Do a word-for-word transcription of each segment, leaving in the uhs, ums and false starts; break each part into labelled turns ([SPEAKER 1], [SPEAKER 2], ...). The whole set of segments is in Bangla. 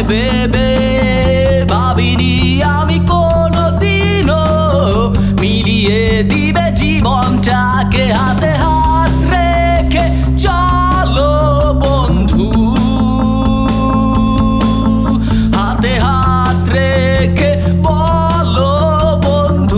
[SPEAKER 1] ভেবে ভাবিনি আমি কোনোদিনও মিলিয়ে দিবে জীবনটাকে হাতে হাত রেখে চলো বন্ধু, হাতে হাত রেখে বলো বন্ধু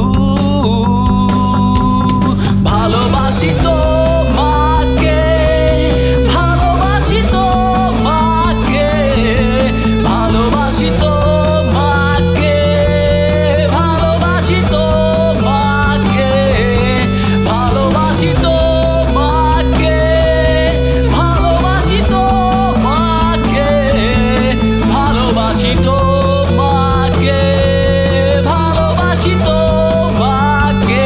[SPEAKER 1] ভালোবাসি তোমাকে, ভালোবাসি তোমাকে, ভালোবাসি তোমাকে, ভালোবাসি তোমাকে, ভালোবাসি তোমাকে, ভালোবাসি তোমাকে, ভালোবাসি তোমাকে, ভালোবাসি তোমাকে।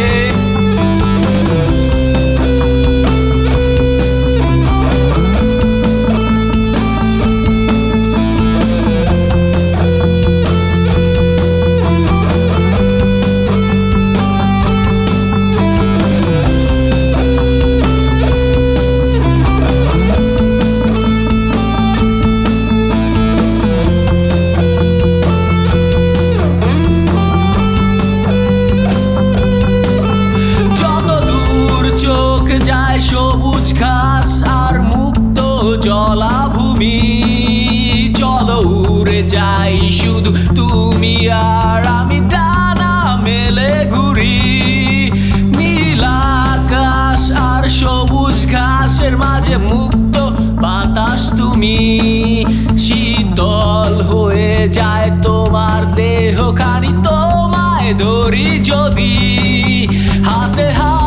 [SPEAKER 1] চোখ যায় সবুজ ঘাস আর মুক্ত জলাভূমি, চলো উড়ে যাই শুধু তুমি আর আমি ডানা মেলে ঘুরি। নীল আকাশ আর সবুজ ঘাসের মাঝে মুক্ত বাতাস তুমি, শীতল হয়ে যায় তোমার দেহখানি তোমায় ধরি যদি হাতে হাত